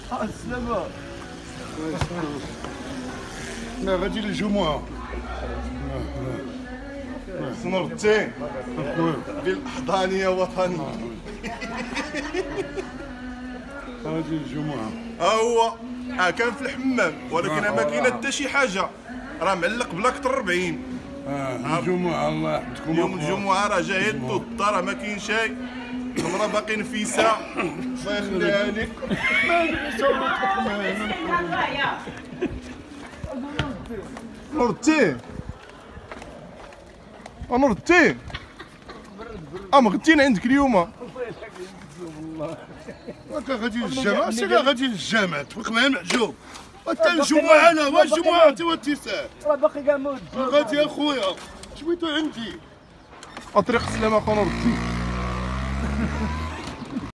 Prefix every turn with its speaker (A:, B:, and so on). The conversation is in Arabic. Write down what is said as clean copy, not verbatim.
A: السلامة.
B: لا غادي للجمعة.
C: نور الدين بالاحضانيه وطني.
B: غادي للجمعة.
C: ها هو كان في الحمام ولكن ما كاينه حتى شي حاجه، راه معلق بلا اكثر 40.
B: الجمعة الله يحفظكم.
C: يوم الجمعه راه جاي يدو الدار ما كاين شيء، المراه باقي نفيسه الله يخليها لك. نور الدين نور الدين مغتين عندك اليوم.
B: هكا غادي للجامع، سير غادي للجامع تفرق مع المحجوب. حتى الجمعة لا واش الجمعة انت والتساع.
A: راه باقي كاع مود.
B: غادي اخويا شويتو عندي.
C: طريق السلامه اخو نور الدين.